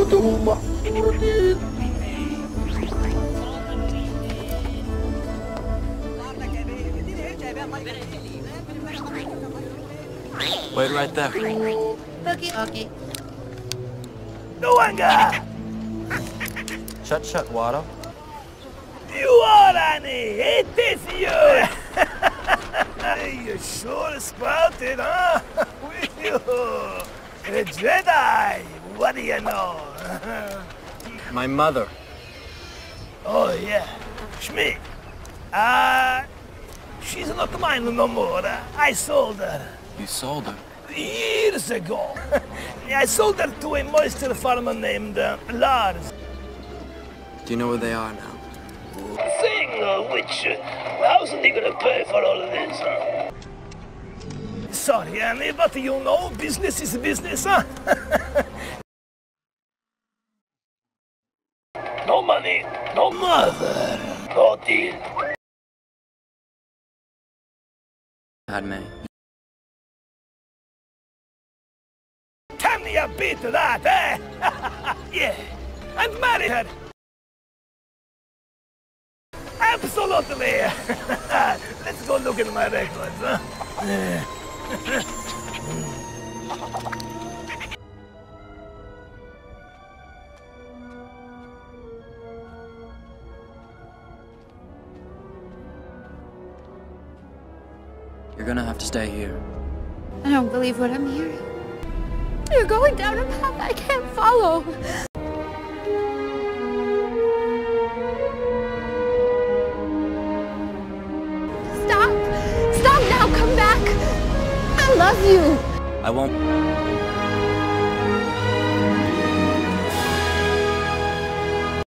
Wait right there. Okay. Nuanga! Shut, Watto. You are Annie! It is you! You sure sprouted, huh? With you! A Jedi! What do you know? My mother. Oh, yeah. Shmi. She's not mine no more. I sold her. You sold her? Years ago. I sold her to a moisture farmer named Lars. Do you know where they are now? Thing which, how's he gonna pay for all of this, huh? Sorry, Annie, but you know, business is business, huh? No money, no mother, no deal. Padmé. Can you beat that, eh? Yeah, and marry her. Absolutely. Let's go look at my records, huh? You're gonna have to stay here. I don't believe what I'm hearing. You're going down a path I can't follow. Stop now, come back. I love you. I won't.